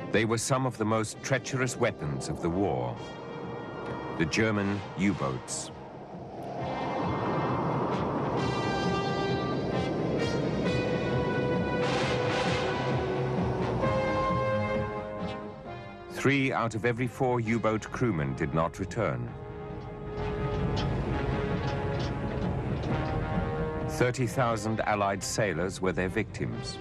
They were some of the most treacherous weapons of the war, the German U-boats. Three out of every 4 U-boat crewmen did not return. 30,000 Allied sailors were their victims.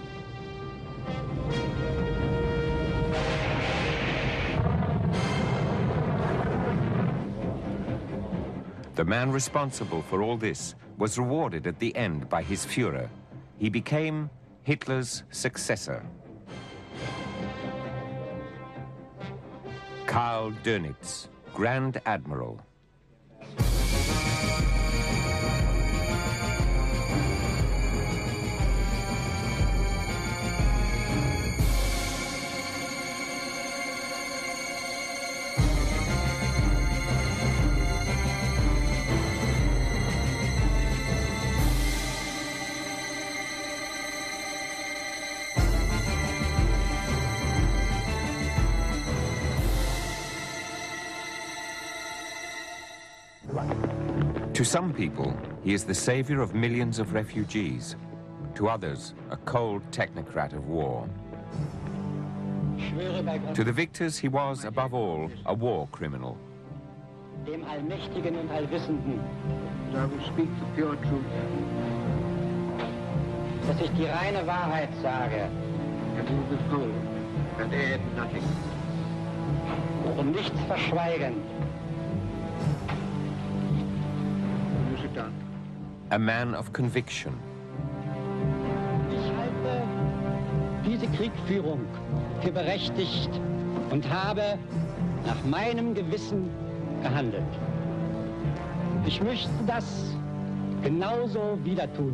The man responsible for all this was rewarded at the end by his Führer. He became Hitler's successor. Karl Dönitz, Grand Admiral. To some people, he is the savior of millions of refugees. To others, a cold technocrat of war. To the victors, he was, above all, a war criminal. Dem Allmächtigen und Allwissenden. I will speak the pure truth. Dass ich die reine Wahrheit sage. And you withhold and add nothing. Und nichts verschweigen. A man of conviction. Ich halte diese Kriegführung für berechtigt und habe nach meinem Gewissen gehandelt. Ich möchte das genauso wieder tun.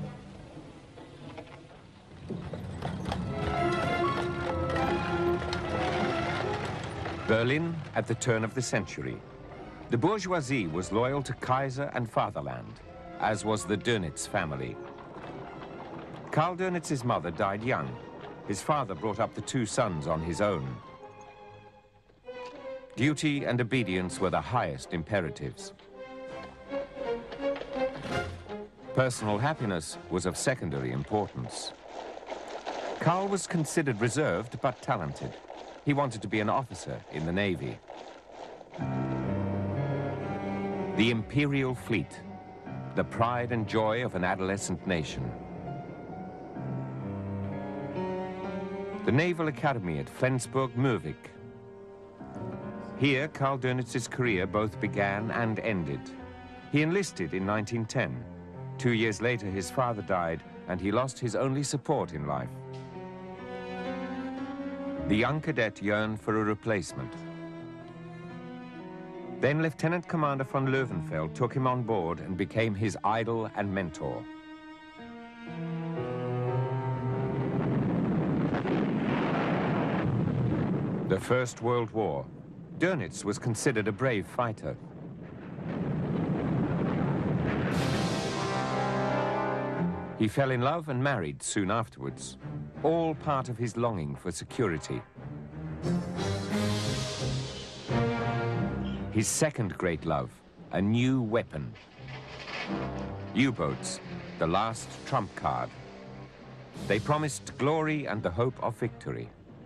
Berlin at the turn of the century. The bourgeoisie was loyal to Kaiser and fatherland, as was the Dönitz family. Karl Dönitz's mother died young. His father brought up the 2 sons on his own. Duty and obedience were the highest imperatives. Personal happiness was of secondary importance. Karl was considered reserved but talented. He wanted to be an officer in the Navy. The Imperial Fleet, the pride and joy of an adolescent nation. The Naval Academy at Flensburg-Mürwik. Here, Karl Dönitz's career both began and ended. He enlisted in 1910. 2 years later, his father died, and he lost his only support in life. The young cadet yearned for a replacement. Then Lieutenant Commander von Löwenfeld took him on board and became his idol and mentor. The First World War. Dönitz was considered a brave fighter. He fell in love and married soon afterwards, all part of his longing for security. His second great love, a new weapon. U-boats, the last trump card. They promised glory and the hope of victory.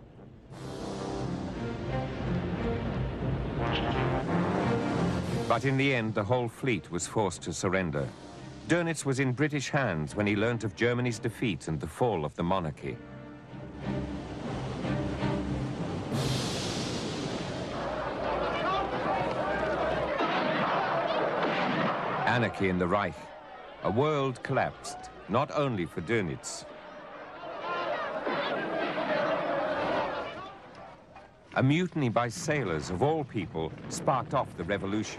But in the end, the whole fleet was forced to surrender. Dönitz was in British hands when he learnt of Germany's defeat and the fall of the monarchy. Anarchy in the Reich. A world collapsed, not only for Dönitz. A mutiny by sailors of all people sparked off the revolution.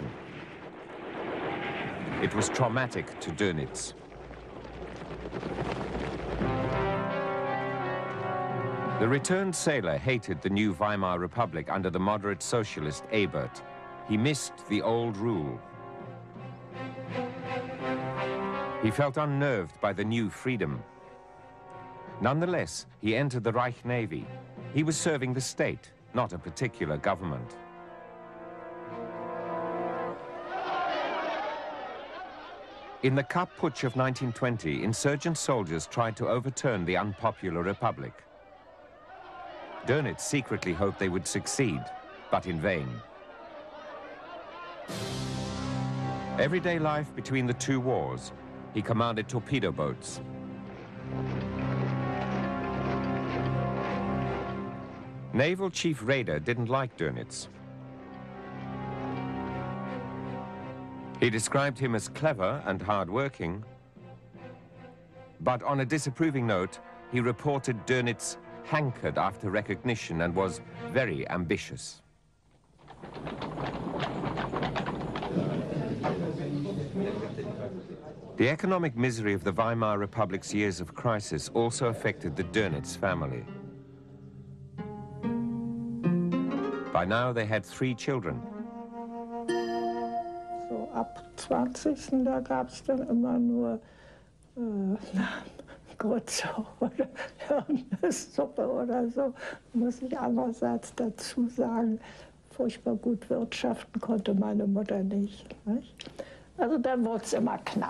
It was traumatic to Dönitz. The returned sailor hated the new Weimar Republic under the moderate socialist Ebert. He missed the old rule. He felt unnerved by the new freedom. Nonetheless, he entered the Reich Navy. He was serving the state, not a particular government. In the Kapp Putsch of 1920, insurgent soldiers tried to overturn the unpopular republic. Dönitz secretly hoped they would succeed, but in vain. Everyday life between the two wars, he commanded torpedo boats. Naval Chief Raeder didn't like Dönitz. He described him as clever and hard-working, but on a disapproving note, he reported Dönitz hankered after recognition and was very ambitious. The economic misery of the Weimar Republic's years of crisis also affected the Dönitz family. By now they had 3 children. So ab 20. da gab es dann immer nur Grütze oder Hirnsuppe oder so. Muss ich andererseits dazu sagen, furchtbar gut wirtschaften konnte meine Mutter nicht. Also dann wurde es immer knapp.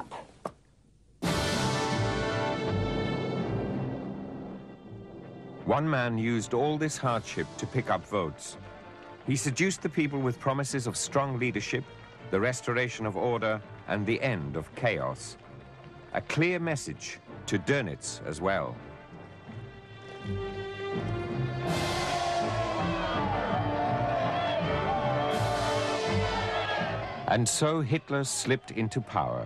One man used all this hardship to pick up votes. He seduced the people with promises of strong leadership, the restoration of order, and the end of chaos. A clear message to Dönitz as well. And so Hitler slipped into power.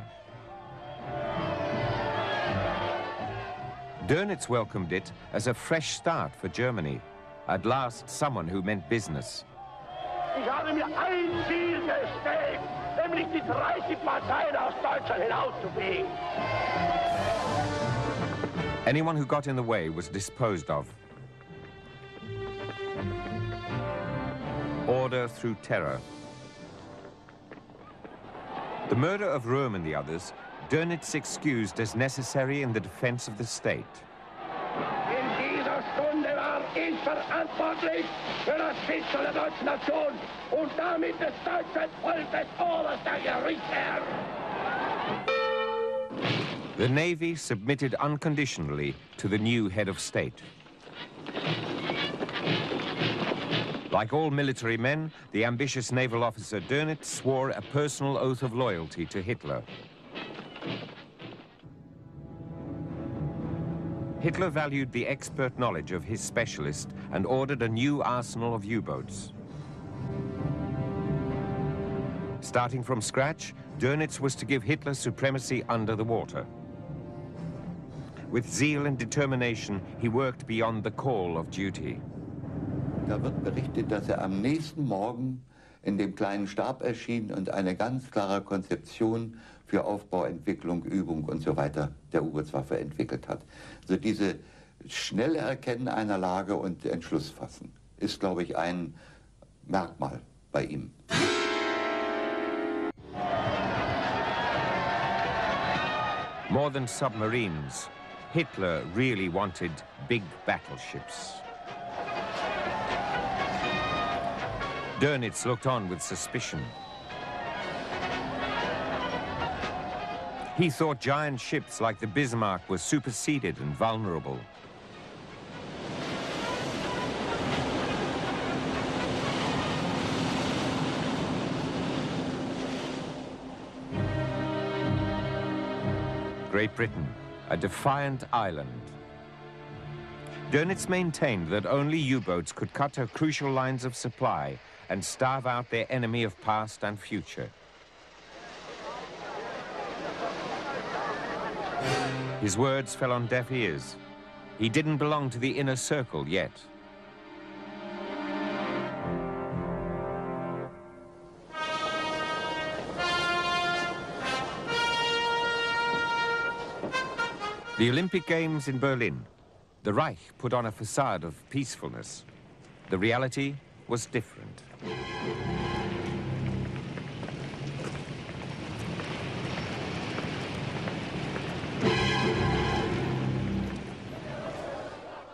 Dönitz welcomed it as a fresh start for Germany. At last, someone who meant business. Ich habe mir ein Ziel gestellt, nämlich die 30 Parteien aus Deutschland hinauszufegen. Anyone who got in the way was disposed of. Order through terror. The murder of Röhm and the others, Dönitz excused as necessary in the defense of the state. In dieser Stunde war ich verantwortlich für das Schicksal der deutschen Nation und damit des deutschen Volkes oberster Gerichtsherr. The Navy submitted unconditionally to the new head of state. Like all military men, the ambitious naval officer Dönitz swore a personal oath of loyalty to Hitler. Hitler valued the expert knowledge of his specialist and ordered a new arsenal of U-boats. Starting from scratch, Dönitz was to give Hitler supremacy under the water. With zeal and determination, he worked beyond the call of duty. Da wird berichtet, dass am nächsten Morgen in dem kleinen Stab erschien und eine ganz klare Konzeption für Aufbau, Entwicklung, Übung und so weiter der U-Bootswaffe entwickelt hat. Also diese schnelle Erkennen einer Lage und Entschluss fassen ist, glaube ich, ein Merkmal bei ihm. More than submarines, Hitler really wanted big battleships. Dönitz looked on with suspicion. He thought giant ships like the Bismarck were superseded and vulnerable. Great Britain, a defiant island. Dönitz maintained that only U-boats could cut her crucial lines of supply and starve out their enemy of past and future. His words fell on deaf ears. He didn't belong to the inner circle yet. The Olympic Games in Berlin. The Reich put on a facade of peacefulness. The reality was different.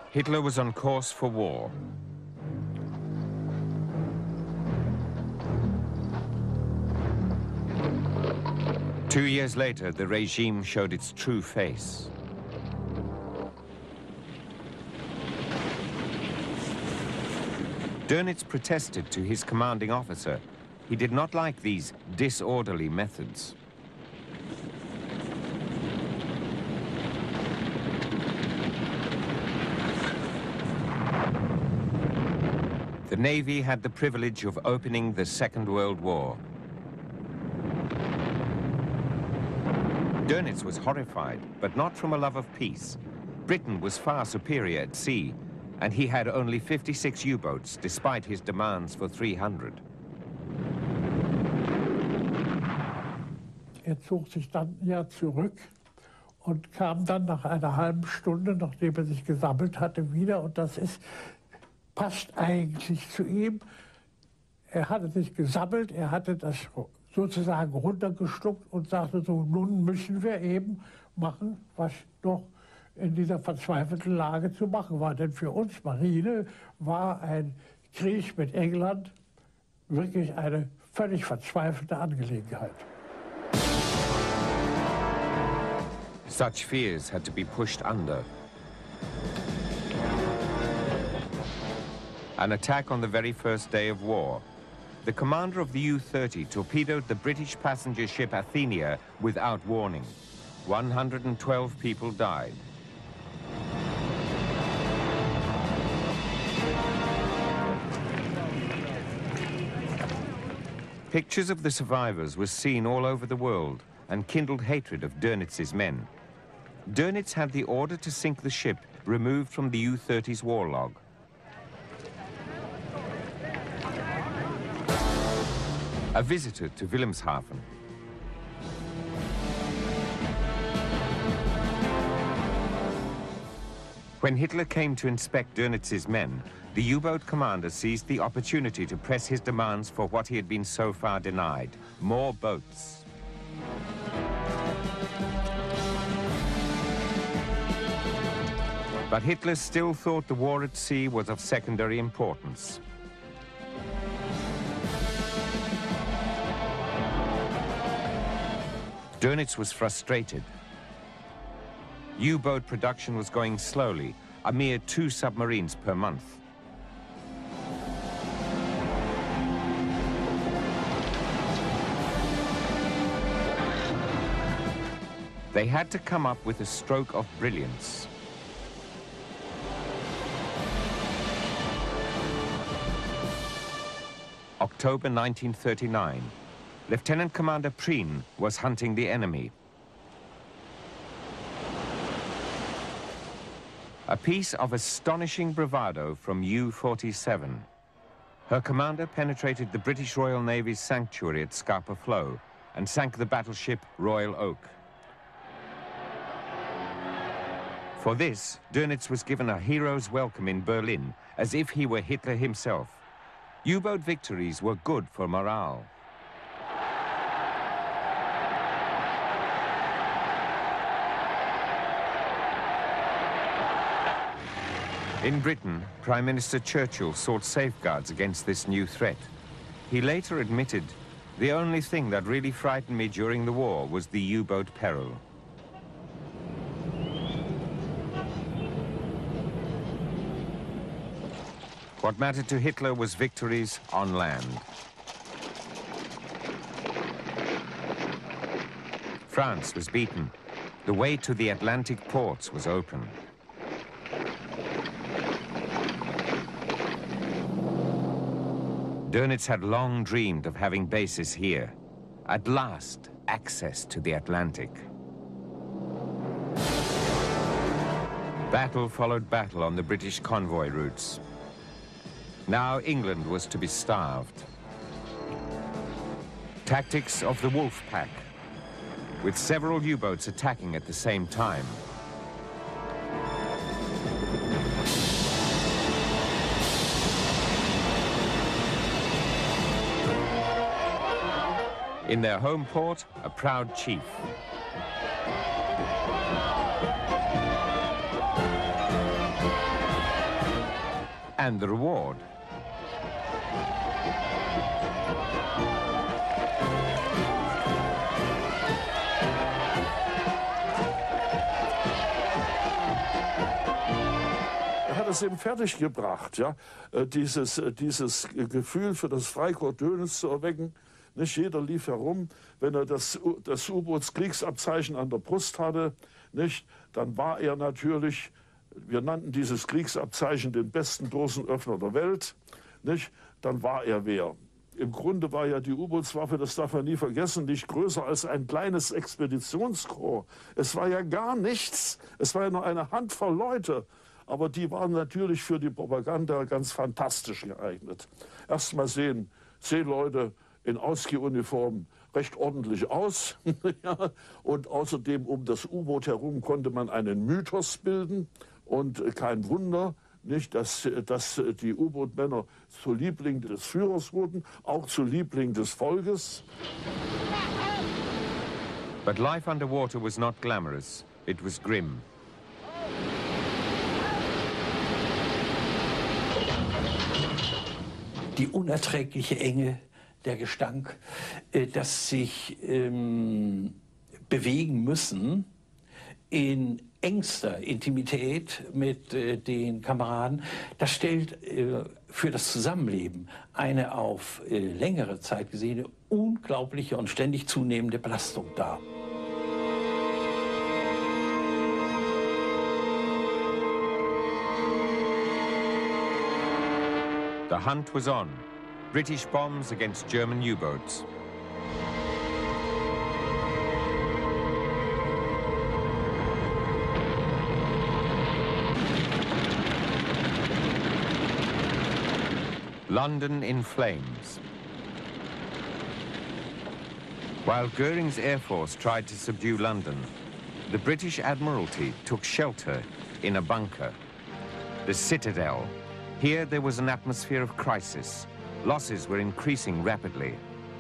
Hitler was on course for war. Two years later, the regime showed its true face. Dönitz protested to his commanding officer. He did not like these disorderly methods. The Navy had the privilege of opening the Second World War. Dönitz was horrified, but not from a love of peace. Britain was far superior at sea, and he had only 56 U-boats, despite his demands for 300. Zog sich dann ja zurück und kam dann nach einer halben Stunde, nachdem sich gesammelt hatte, wieder. Und das passt eigentlich zu ihm. Hatte sich gesammelt, hatte das sozusagen runtergeschluckt und sagte so, nun müssen wir eben machen, was noch in dieser verzweifelten Lage zu machen war. Denn für uns Marine war ein Krieg mit England wirklich eine völlig verzweifelte Angelegenheit. Such fears had to be pushed under. An attack on the very first day of war. The commander of the U-30 torpedoed the British passenger ship Athenia without warning. 112 people died. Pictures of the survivors were seen all over the world and kindled hatred of Dönitz's men. Dönitz had the order to sink the ship removed from the U-30's war log. A visitor to Wilhelmshaven. When Hitler came to inspect Dönitz's men, the U-boat commander seized the opportunity to press his demands for what he had been so far denied: more boats. But Hitler still thought the war at sea was of secondary importance. Dönitz was frustrated. U-boat production was going slowly, a mere 2 submarines per month. They had to come up with a stroke of brilliance. October 1939. Lieutenant Commander Prien was hunting the enemy. A piece of astonishing bravado from U-47. Her commander penetrated the British Royal Navy's sanctuary at Scapa Flow and sank the battleship Royal Oak. For this, Dönitz was given a hero's welcome in Berlin, as if he were Hitler himself. U-boat victories were good for morale. In Britain, Prime Minister Churchill sought safeguards against this new threat. He later admitted, "The only thing that really frightened me during the war was the U-boat peril." What mattered to Hitler was victories on land. France was beaten. The way to the Atlantic ports was open. Dönitz had long dreamed of having bases here. At last, access to the Atlantic. Battle followed battle on the British convoy routes. Now England was to be starved. Tactics of the Wolf Pack, with several U-boats attacking at the same time. In their home port, a proud chief. And the reward. Hat es eben fertiggebracht, ja, dieses Gefühl für das Freikorps Dönitz zu erwecken. Nicht jeder lief herum, wenn er das U-Boots-Kriegsabzeichen an der Brust hatte, nicht, dann war er natürlich, wir nannten dieses Kriegsabzeichen den besten Dosenöffner der Welt, nicht, dann war er wer. Im Grunde war ja die U-Bootswaffe, das darf man nie vergessen, nicht größer als ein kleines Expeditionskorps. Es war ja gar nichts, es war ja nur eine Handvoll Leute. Aber die waren natürlich für die Propaganda ganz fantastisch geeignet. Erst mal sehen Seeleute in Ausgehuniformen recht ordentlich aus. Ja, und außerdem um das U-Boot herum konnte man einen Mythos bilden. Und kein Wunder, nicht, dass die U-Boot-Männer zu Liebling des Führers wurden, auch zu Liebling des Volkes. But life underwater was not glamorous. It was grim. Die unerträgliche Enge, der Gestank, das sich bewegen müssen in engster Intimität mit den Kameraden, das stellt für das Zusammenleben eine auf längere Zeit gesehene unglaubliche und ständig zunehmende Belastung dar. The hunt was on. British bombs against German U-boats. London in flames. While Goering's Air Force tried to subdue London, the British Admiralty took shelter in a bunker, the Citadel. Here there was an atmosphere of crisis. Losses were increasing rapidly.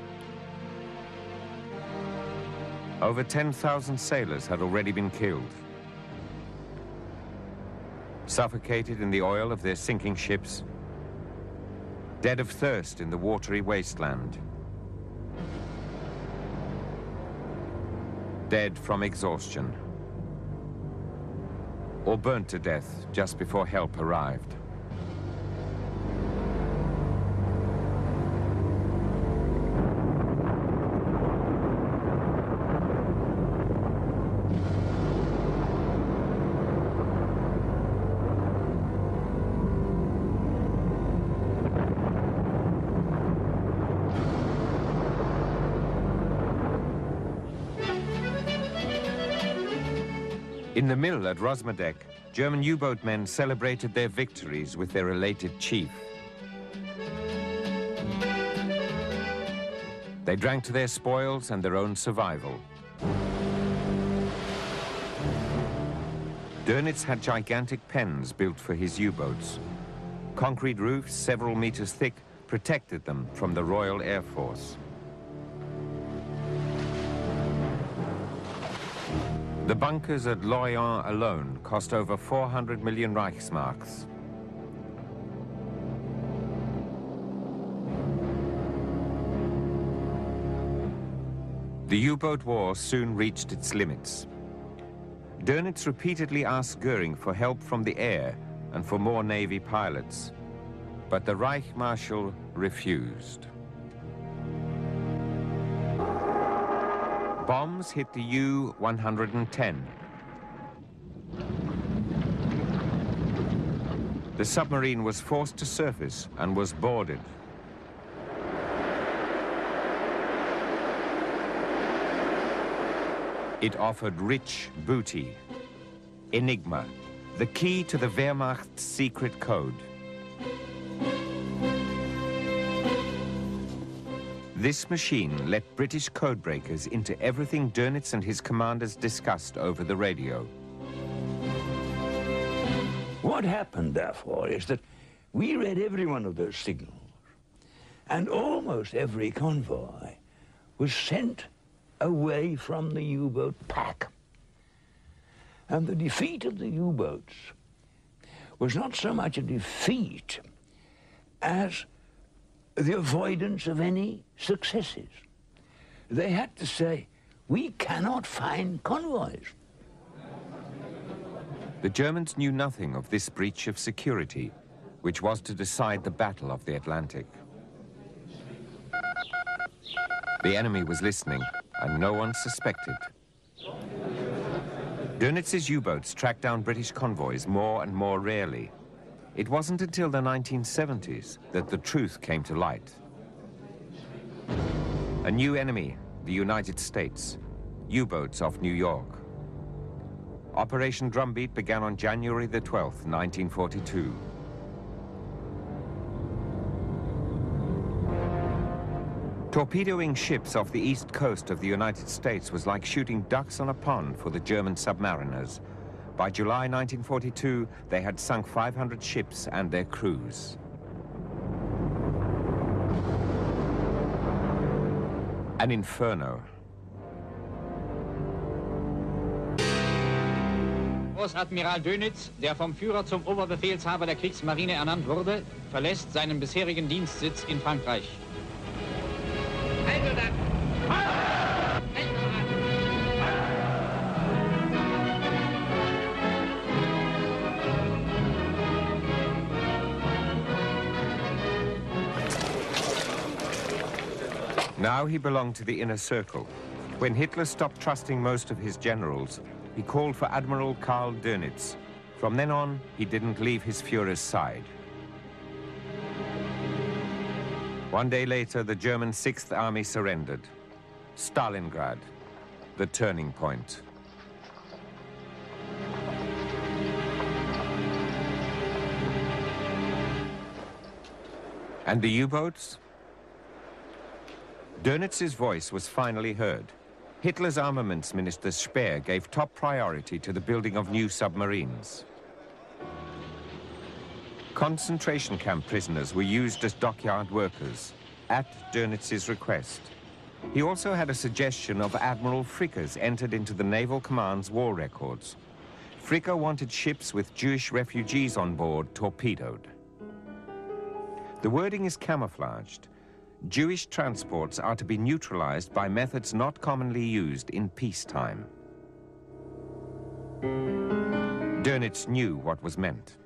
Over 10,000 sailors had already been killed. Suffocated in the oil of their sinking ships, dead of thirst in the watery wasteland, dead from exhaustion, or burnt to death just before help arrived. In the mill at Rosmodek, German U-boat men celebrated their victories with their elated chief. They drank to their spoils and their own survival. Dönitz had gigantic pens built for his U-boats. Concrete roofs several meters thick protected them from the Royal Air Force. The bunkers at Lorient alone cost over 400 million Reichsmarks. The U-boat war soon reached its limits. Dönitz repeatedly asked Goering for help from the air and for more Navy pilots, but the Reich Marshal refused. Bombs hit the U-110. The submarine was forced to surface and was boarded. It offered rich booty, Enigma, the key to the Wehrmacht's secret code. This machine let British codebreakers into everything Dönitz and his commanders discussed over the radio. What happened, therefore, is that we read every one of those signals, and almost every convoy was sent away from the U-boat pack. And the defeat of the U-boats was not so much a defeat as the avoidance of any successes. They had to say, we cannot find convoys. The Germans knew nothing of this breach of security, which was to decide the Battle of the Atlantic. The enemy was listening, and no one suspected. Dönitz's U-boats tracked down British convoys more and more rarely. It wasn't until the 1970s that the truth came to light. A new enemy, the United States, U-boats off New York. Operation Drumbeat began on January the 12th, 1942. Torpedoing ships off the east coast of the United States was like shooting ducks on a pond for the German submariners. By July 1942, they had sunk 500 ships and their crews. An inferno. Großadmiral Dönitz, der vom Führer zum Oberbefehlshaber der Kriegsmarine ernannt wurde, verlässt seinen bisherigen Dienstsitz in Frankreich. Now he belonged to the inner circle. When Hitler stopped trusting most of his generals, he called for Admiral Karl Dönitz. From then on, he didn't leave his Führer's side. One day later, the German 6th Army surrendered. Stalingrad, the turning point. And the U-boats? Dönitz's voice was finally heard. Hitler's armaments minister Speer gave top priority to the building of new submarines. Concentration camp prisoners were used as dockyard workers, at Dönitz's request. He also had a suggestion of Admiral Fricker's entered into the Naval Command's war records. Fricker wanted ships with Jewish refugees on board torpedoed. The wording is camouflaged. Jewish transports are to be neutralized by methods not commonly used in peacetime. Dönitz knew what was meant.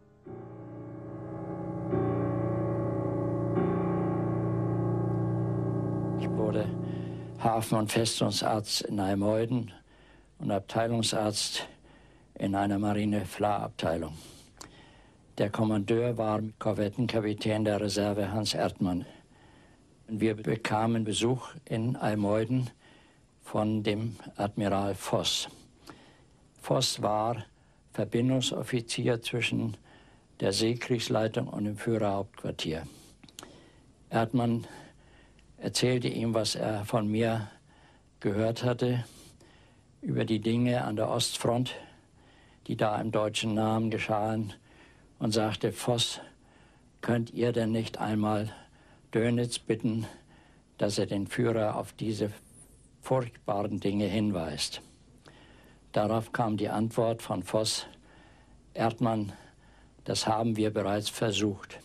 Ich wurde Hafen- und Festungsarzt in Almoiden und Abteilungsarzt in einer Marine-Fla-Abteilung. Der Kommandeur war Korvettenkapitän der Reserve Hans Erdmann. Wir bekamen Besuch in Almoiden von dem Admiral Voss. Voss war Verbindungsoffizier zwischen der Seekriegsleitung und dem Führerhauptquartier. Erdmann erzählte ihm, was er von mir gehört hatte, über die Dinge an der Ostfront, die da im deutschen Namen geschahen, und sagte, Voss, könnt ihr denn nicht einmal Dönitz bitten, dass er den Führer auf diese furchtbaren Dinge hinweist. Darauf kam die Antwort von Voss, Erdmann, das haben wir bereits versucht.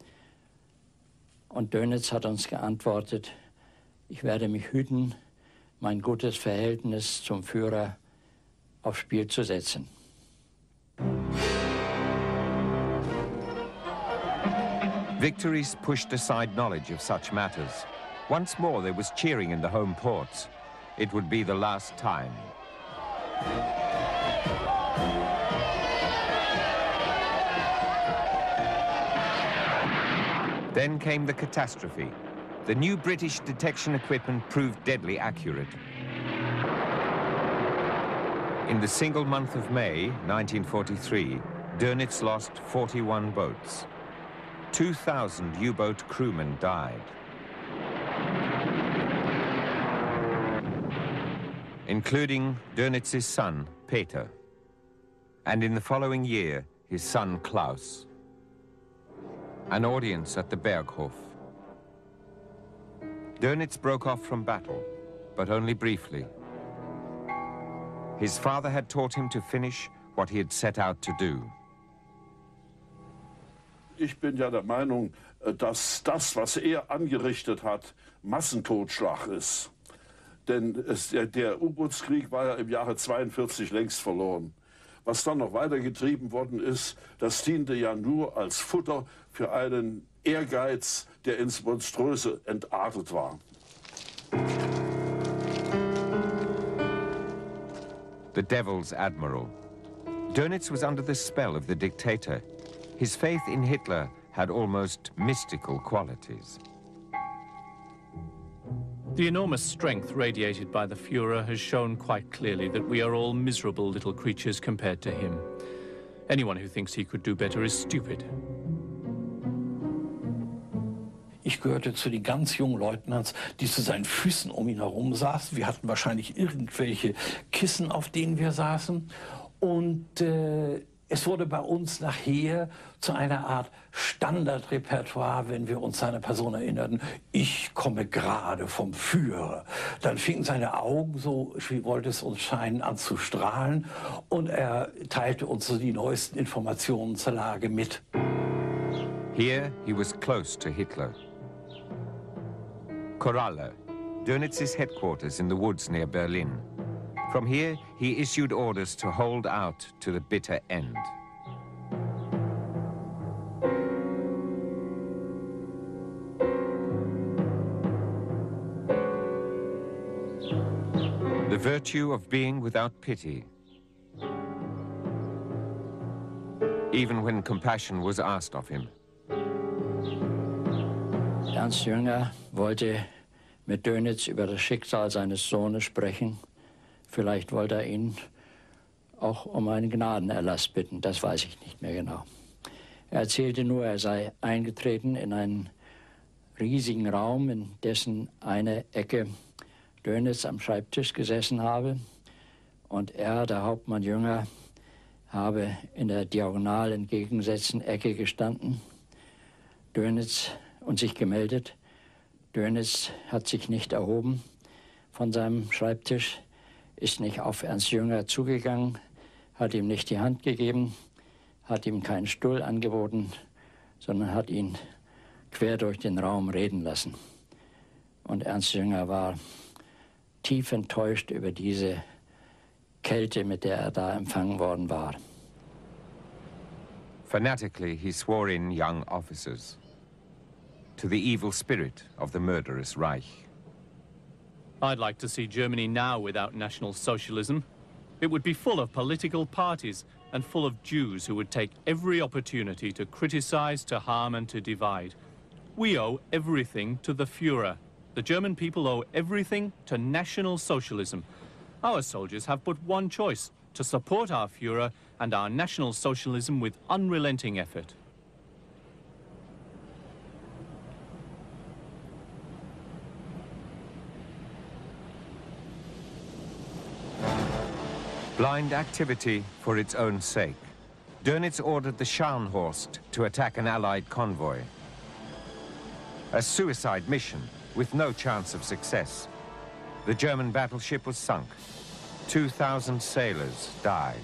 Und Dönitz hat uns geantwortet, ich werde mich hüten, mein gutes Verhältnis zum Führer aufs Spiel zu setzen. Victories pushed aside knowledge of such matters. Once more there was cheering in the home ports. It would be the last time. Then came the catastrophe. The new British detection equipment proved deadly accurate. In the single month of May, 1943, Dönitz lost 41 boats. 2,000 U-boat crewmen died. Including Dönitz's son, Peter. And in the following year, his son, Klaus. An audience at the Berghof. Dönitz broke off from battle, but only briefly. His father had taught him to finish what he had set out to do. Ich bin ja der Meinung, dass das, was er angerichtet hat, Massentotschlag ist. Denn der U-Bootskrieg war ja im Jahre 1942 längst verloren. Was dann noch weitergetrieben worden ist, das diente ja nur als Futter für einen Ehrgeiz, der ins Monströse entartet war. The Devil's Admiral. Dönitz was under the spell of the dictator. His faith in Hitler had almost mystical qualities. The enormous strength radiated by the Führer has shown quite clearly that we are all miserable little creatures compared to him. Anyone who thinks he could do better is stupid. Ich gehörte zu den ganz jungen Leutnants, die zu seinen Füßen um ihn herum saßen. Wir hatten wahrscheinlich irgendwelche Kissen, auf denen wir saßen. Und es wurde bei uns nachher zu einer Art Standardrepertoire, wenn wir uns seiner Person erinnerten. Ich komme gerade vom Führer. Dann fingen seine Augen, so wie wollte es uns scheinen, an zu strahlen. Und er teilte uns so die neuesten Informationen zur Lage mit. Here he was close to Hitler. Koralle, Dönitz's headquarters in the woods near Berlin. From here, he issued orders to hold out to the bitter end. The virtue of being without pity. Even when compassion was asked of him. Ernst Jünger wollte mit Dönitz über das Schicksal seines Sohnes sprechen. Vielleicht wollte er ihn auch um einen Gnadenerlass bitten, das weiß ich nicht mehr genau. Er erzählte nur, er sei eingetreten in einen riesigen Raum, in dessen eine Ecke Dönitz am Schreibtisch gesessen habe. Und er, der Hauptmann Jünger, habe in der diagonal entgegengesetzten Ecke gestanden. Dönitz und sich gemeldet. Dönitz hat sich nicht erhoben von seinem Schreibtisch, ist nicht auf Ernst Jünger zugegangen, hat ihm nicht die Hand gegeben, hat ihm keinen Stuhl angeboten, sondern hat ihn quer durch den Raum reden lassen. Und Ernst Jünger war tief enttäuscht über diese Kälte, mit der er da empfangen worden war. Fanatically, he swore in young officers to the evil spirit of the murderous Reich. I'd like to see Germany now without National Socialism. It would be full of political parties and full of Jews who would take every opportunity to criticize, to harm and to divide. We owe everything to the Führer. The German people owe everything to National Socialism. Our soldiers have but one choice, to support our Führer and our National Socialism with unrelenting effort. Blind activity for its own sake. Dönitz ordered the Scharnhorst to attack an Allied convoy. A suicide mission with no chance of success. The German battleship was sunk. 2,000 sailors died.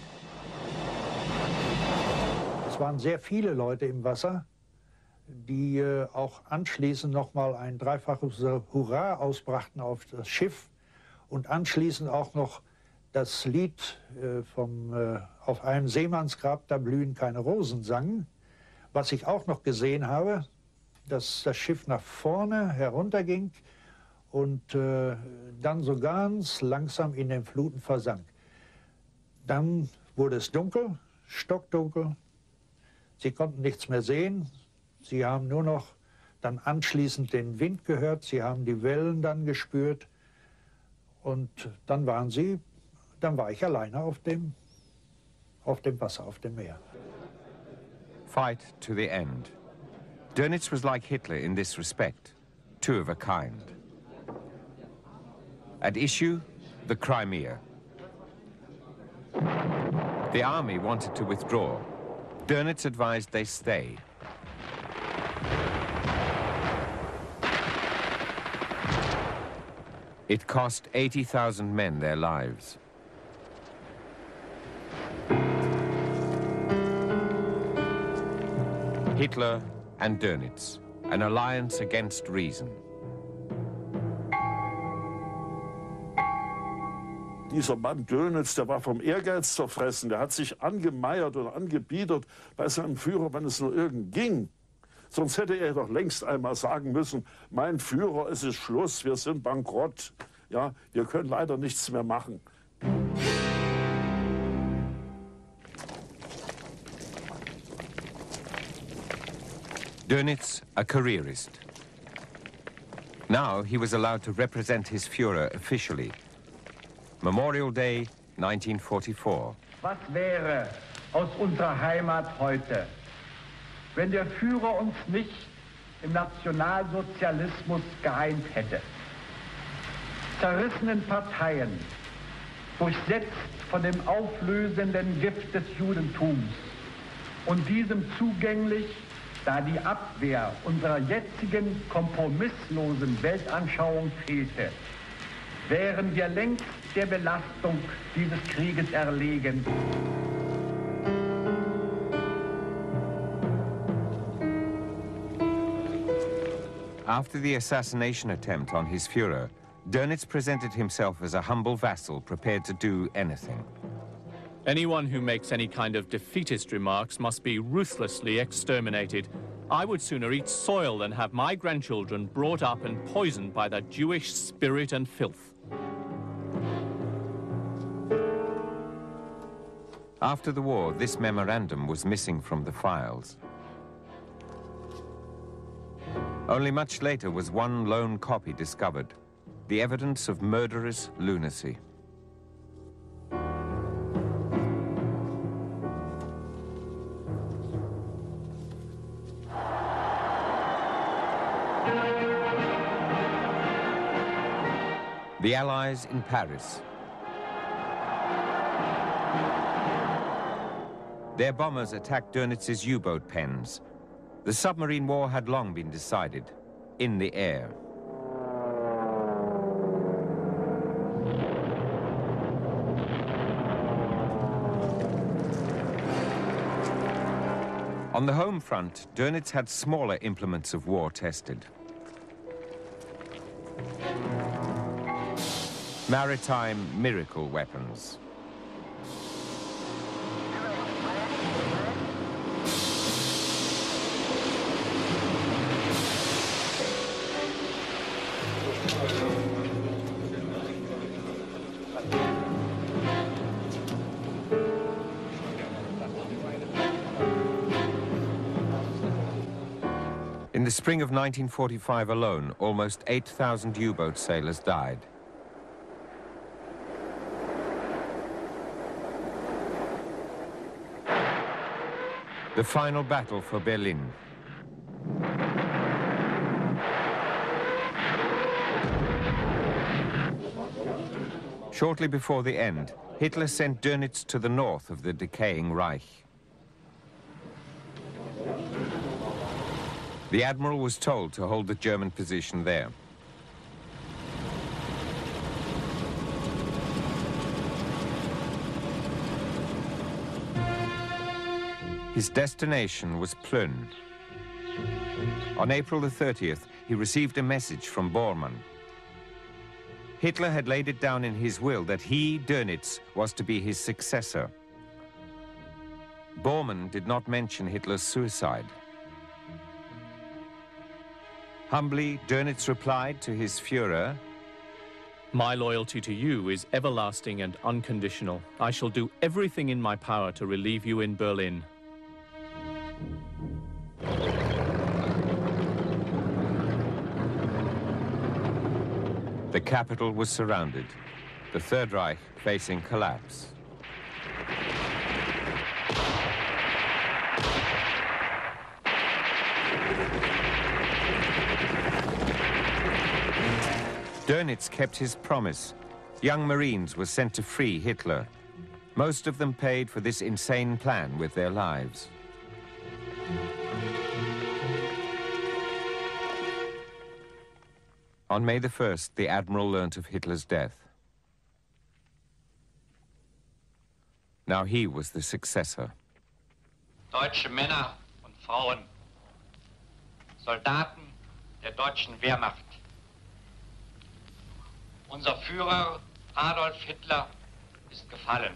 Es waren sehr viele Leute im Wasser, die auch anschließend nochmal ein dreifaches Hurra ausbrachten auf das Schiff und anschließend auch noch das Lied auf einem Seemannsgrab, da blühen keine Rosen, sangen. Was ich auch noch gesehen habe, dass das Schiff nach vorne herunterging und dann so ganz langsam in den Fluten versank. Dann wurde es dunkel, stockdunkel. Sie konnten nichts mehr sehen. Sie haben nur noch dann anschließend den Wind gehört. Sie haben die Wellen dann gespürt. Und dann war ich alleine auf dem Wasser, auf dem Meer. Fight to the end. Dönitz was like Hitler in this respect, two of a kind. At issue, the Crimea. The army wanted to withdraw. Dönitz advised they stay. It cost 80,000 men their lives. Hitler and Dönitz, an alliance against reason. Dieser Mann Dönitz, der war vom Ehrgeiz zerfressen, der hat sich angemeiert und angebiedert bei seinem Führer, wenn es nur irgend ging. Sonst hätte er doch längst einmal sagen müssen, mein Führer, es ist Schluss, wir sind bankrott. Ja, wir können leider nichts mehr machen. Dönitz, a careerist. Now he was allowed to represent his Führer officially. Memorial Day, 1944. Was wäre aus unserer Heimat heute, wenn der Führer uns nicht im Nationalsozialismus geeint hätte? Zerrissenen Parteien, durchsetzt von dem auflösenden Gift des Judentums und diesem zugänglich, da die Abwehr unserer jetzigen kompromisslosen Weltanschauung fehlte, wären wir längst der Belastung dieses Krieges erlegen. After the assassination attempt on his Führer, Dönitz presented himself as a humble vassal prepared to do anything. Anyone who makes any kind of defeatist remarks must be ruthlessly exterminated. I would sooner eat soil than have my grandchildren brought up and poisoned by the Jewish spirit and filth. After the war, this memorandum was missing from the files. Only much later was one lone copy discovered, the evidence of murderous lunacy. The Allies in Paris. Their bombers attacked Dönitz's U-boat pens. The submarine war had long been decided, in the air. On the home front, Dönitz had smaller implements of war tested. Maritime miracle weapons. In the spring of 1945 alone, almost 8,000 U-boat sailors died. The final battle for Berlin. Shortly before the end, Hitler sent Dönitz to the north of the decaying Reich. The admiral was told to hold the German position there. His destination was Plön. On April the 30th, he received a message from Bormann. Hitler had laid it down in his will that he, Dönitz, was to be his successor. Bormann did not mention Hitler's suicide. Humbly, Dönitz replied to his Führer, "My loyalty to you is everlasting and unconditional. I shall do everything in my power to relieve you in Berlin." The capital was surrounded, the Third Reich facing collapse. Dönitz kept his promise. Young Marines were sent to free Hitler. Most of them paid for this insane plan with their lives. On May the 1st, the Admiral learnt of Hitler's death. Now he was the successor. Deutsche Männer und Frauen, Soldaten der deutschen Wehrmacht. Unser Führer Adolf Hitler ist gefallen.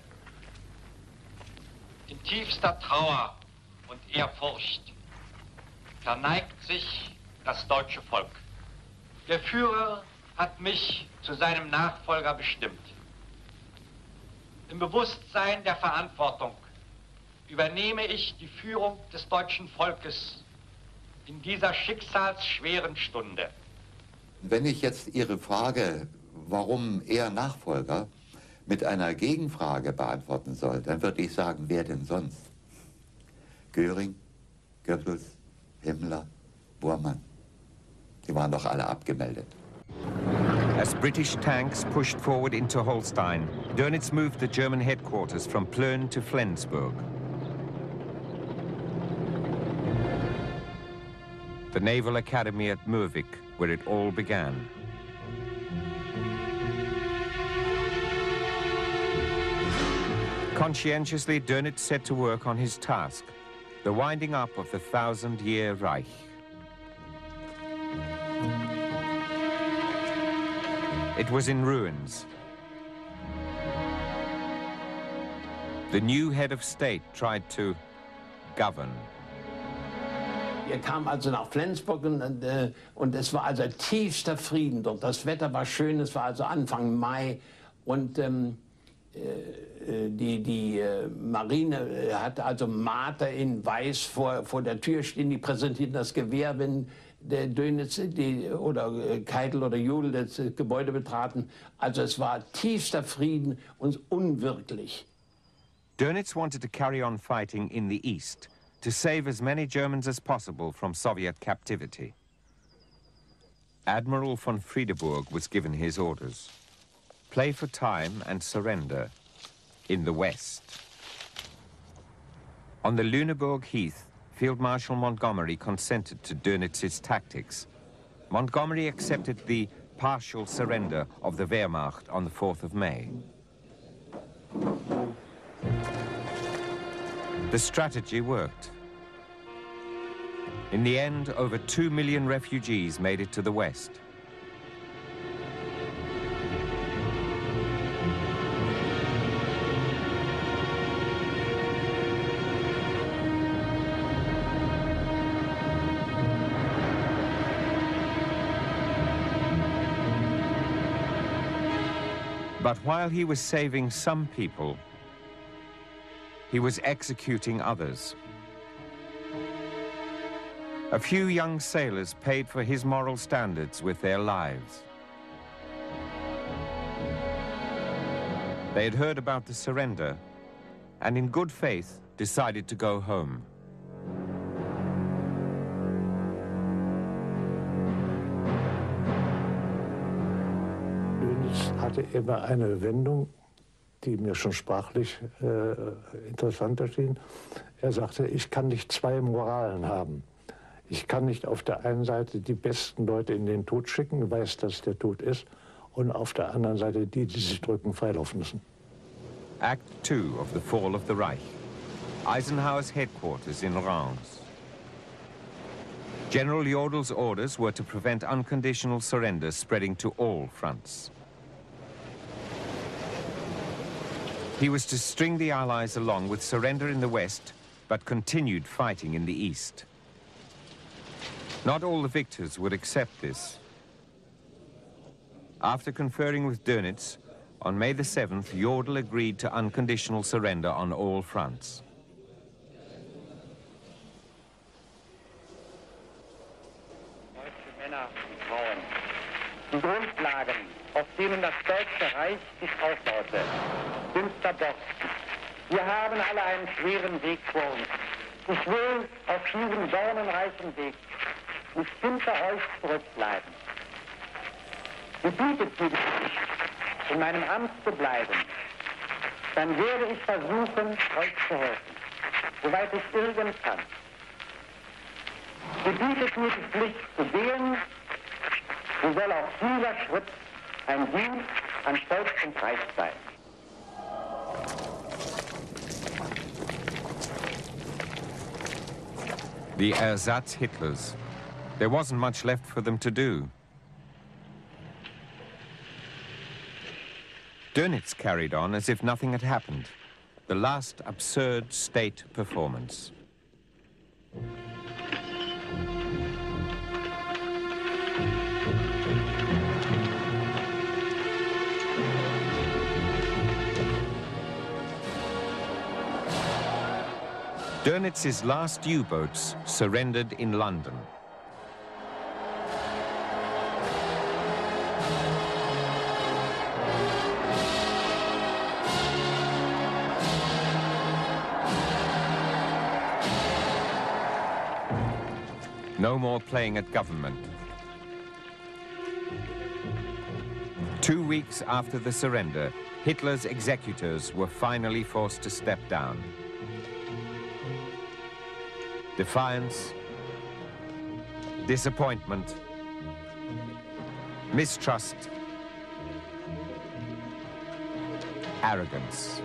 In tiefster Trauer und Ehrfurcht verneigt sich das deutsche Volk. Der Führer hat mich zu seinem Nachfolger bestimmt. Im Bewusstsein der Verantwortung übernehme ich die Führung des deutschen Volkes in dieser schicksalsschweren Stunde. Wenn ich jetzt Ihre Frage, warum er Nachfolger, mit einer Gegenfrage beantworten soll, dann würde ich sagen, wer denn sonst? Göring, Goebbels, Himmler, Bormann. Die waren doch alle abgemeldet. As British tanks pushed forward into Holstein, Dönitz moved the German headquarters from Plön to Flensburg. The Naval Academy at Mürwik, where it all began. Conscientiously, Dönitz set to work on his task, the winding up of the 1,000-year Reich. It was in ruins. The new head of state tried to govern. Er kam also nach Flensburg und es war also tiefster Frieden dort. Das Wetter war schön, es war also Anfang Mai und die Marine hatte also Marter in Weiß vor der Tür stehen, die präsentierten das Gewehr, wenn der Dönitz oder Keitel oder Jodl das Gebäude betraten. Also es war tiefster Frieden und unwirklich. Dönitz wanted to carry on fighting in the east, to save as many Germans as possible from Soviet captivity. Admiral von Friedeburg was given his orders. Play for time and surrender in the west. On the Lüneburg Heath, Field Marshal Montgomery consented to Dönitz's tactics. Montgomery accepted the partial surrender of the Wehrmacht on the 4th of May. The strategy worked. In the end, over 2 million refugees made it to the west. But while he was saving some people, he was executing others. A few young sailors paid for his moral standards with their lives. They had heard about the surrender and in good faith decided to go home. Dönitz hatte immer eine Wendung, die mir schon sprachlich interessant erschien. Er sagte, ich kann nicht zwei Moralen haben. Ich kann nicht auf der einen Seite die besten Leute in den Tod schicken, weiß, dass der Tod ist, und auf der anderen Seite die sich drücken, freilaufen müssen. Act 2 of the Fall of the Reich. Eisenhower's headquarters in Reims. General Jodl's orders were to prevent unconditional surrender spreading to all fronts. He was to string the Allies along with surrender in the west, but continued fighting in the east. Not all the victors would accept this. After conferring with Dönitz, on May the 7th, Jodl agreed to unconditional surrender on all fronts. Deutsche Männer und Frauen, die Grundlagen, auf denen das Deutsche Reich sich aufbaute, sind verborsten. Wir haben alle einen schweren Weg vor uns. Ich will auf diesem dornenreichen Weg nicht hinter euch zurückbleiben. Gebietet mir in meinem Amt zu bleiben, dann werde ich versuchen, euch zu helfen, soweit ich irgend kann. Gebietet mir die Pflicht zu gehen, so soll auch dieser Schritt ein Dienst an Volk und Reich sein. The Ersatz Hitlers. There wasn't much left for them to do. Dönitz carried on as if nothing had happened. The last absurd state performance. Dönitz's last U-boats surrendered in London. No more playing at government. 2 weeks after the surrender, Hitler's executors were finally forced to step down. Defiance, disappointment, mistrust, arrogance.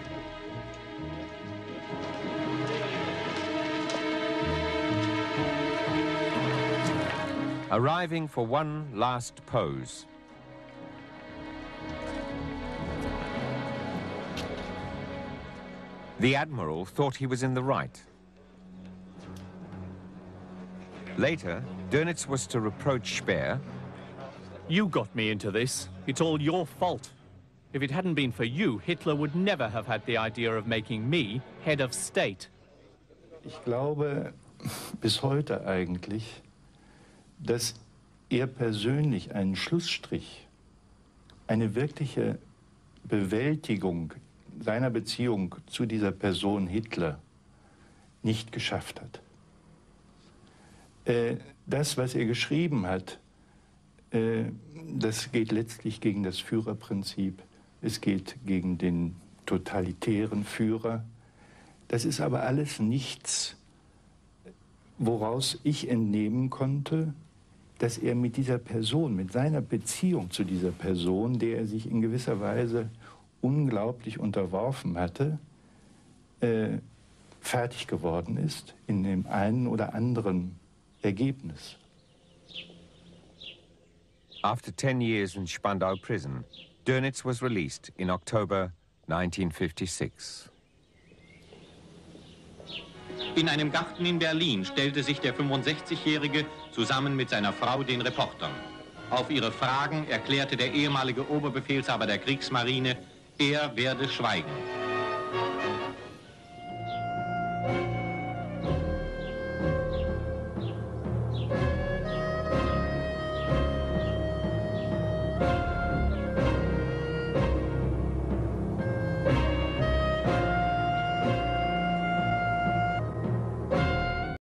Arriving for one last pose. The Admiral thought he was in the right. Later, Dönitz was to reproach Speer. You got me into this. It's all your fault. If it hadn't been for you, Hitler would never have had the idea of making me head of state. Ich glaube bis heute eigentlich, dass er persönlich einen Schlussstrich, eine wirkliche Bewältigung seiner Beziehung zu dieser Person Hitler nicht geschafft hat. Das, was er geschrieben hat, das geht letztlich gegen das Führerprinzip, es geht gegen den totalitären Führer. Das ist aber alles nichts, woraus ich entnehmen konnte, dass er mit dieser Person, mit seiner Beziehung zu dieser Person, der er sich in gewisser Weise unglaublich unterworfen hatte, fertig geworden ist in dem einen oder anderen Ergebnis. After 10 years in Spandau prison, Dönitz was released in October 1956. In einem Garten in Berlin stellte sich der 65-Jährige zusammen mit seiner Frau den Reportern. Auf ihre Fragen erklärte der ehemalige Oberbefehlshaber der Kriegsmarine, er werde schweigen.